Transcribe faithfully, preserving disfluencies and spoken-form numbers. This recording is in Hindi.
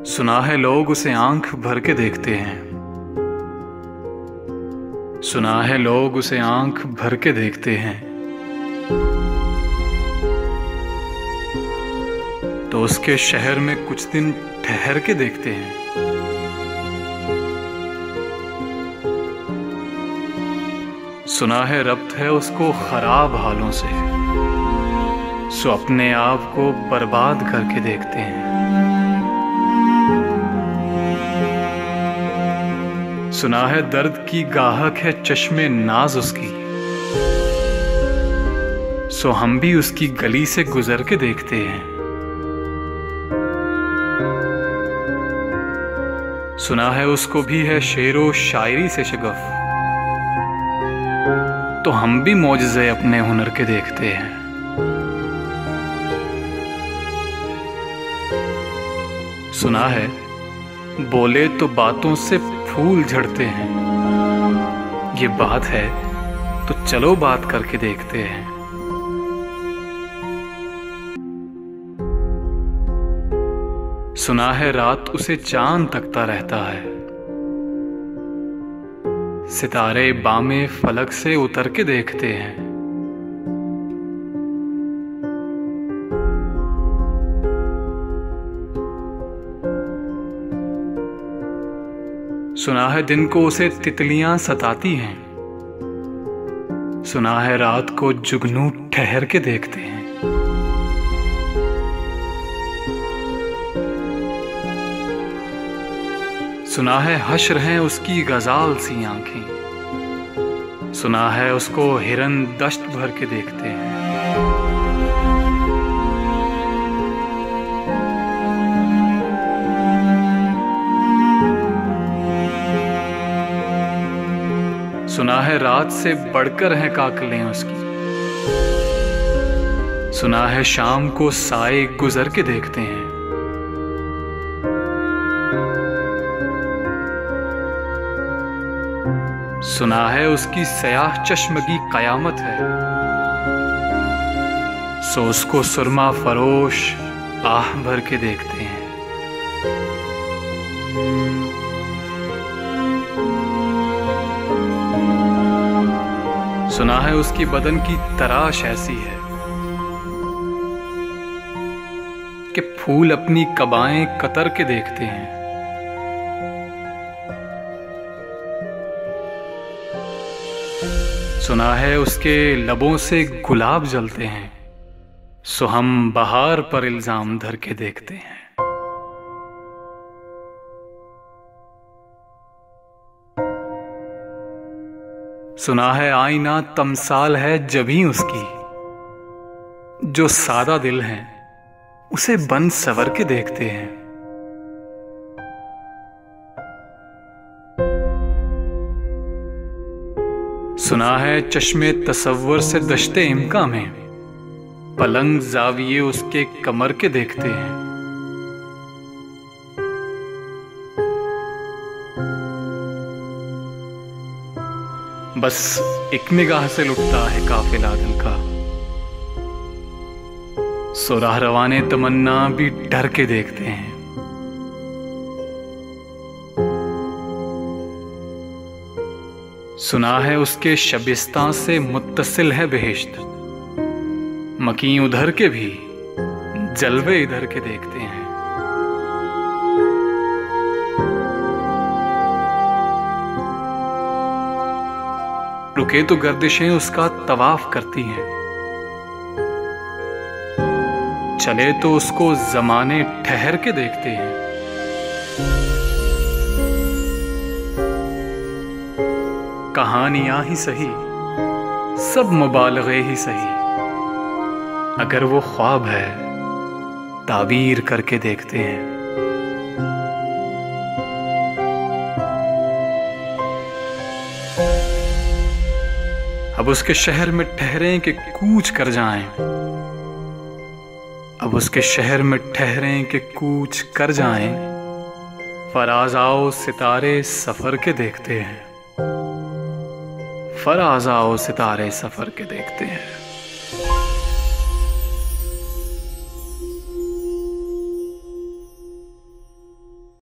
सुना है लोग उसे आंख भर के देखते हैं। सुना है लोग उसे आंख भर के देखते हैं। तो उसके शहर में कुछ दिन ठहर के देखते हैं। सुना है रब्त है उसको खराब हालों से, सो अपने आप को बर्बाद करके देखते हैं। सुना है दर्द की गाहक है चश्मे नाज उसकी, सो हम भी उसकी गली से गुजर के देखते हैं। सुना है उसको भी है शेरो शायरी से शगफ, तो हम भी मौजज़े अपने हुनर के देखते हैं। सुना है बोले तो बातों से फूल झड़ते हैं। ये बात है तो चलो बात करके देखते हैं। सुना है रात उसे चांद तकता रहता है, सितारे बामे फलक से उतर के देखते हैं। सुना है दिन को उसे तितलियां सताती हैं। सुना है रात को जुगनू ठहर के देखते हैं। सुना है हश्र हैं उसकी गजाल सी आंखें। सुना है उसको हिरन दश्त भर के देखते हैं। सुना है रात से बढ़कर हैं काकलें उसकी। सुना है शाम को साए गुजर के देखते हैं। सुना है उसकी सयाह चश्मगी कयामत है, सो उसको सुरमा फरोश आह भर के देखते हैं। सुना है उसकी बदन की तराश ऐसी है कि फूल अपनी कबाएं कतर के देखते हैं। सुना है उसके लबों से गुलाब जलते हैं, सो हम बहार पर इल्जाम धर के देखते हैं। सुना है आईना तमसाल है जभी उसकी, जो सादा दिल है उसे बन सवर के देखते हैं। सुना है चश्मे तसव्वुर से दश्ते इम्का में पलंग जाविये उसके कमर के देखते हैं। बस एक निगाह से लुटता है काफिला दिल का, सो राहरवाने तमन्ना भी डर के देखते हैं। सुना है उसके शबिस्तां से मुत्तसिल है बेहिश्त, मकी उधर के भी जलवे इधर के देखते हैं। रुके तो गर्दिशें उसका तवाफ करती हैं, चले तो उसको जमाने ठहर के देखते हैं। कहानियां ही सही, सब मुबालगे ही सही, अगर वो ख्वाब है ताबीर करके देखते हैं। अब उसके शहर में ठहरें कि कूच कर जाएं। अब उसके शहर में ठहरें कि कूच कर जाएं। फराज आओ सितारे सफर के देखते हैं। फराज आओ सितारे सफर के देखते हैं।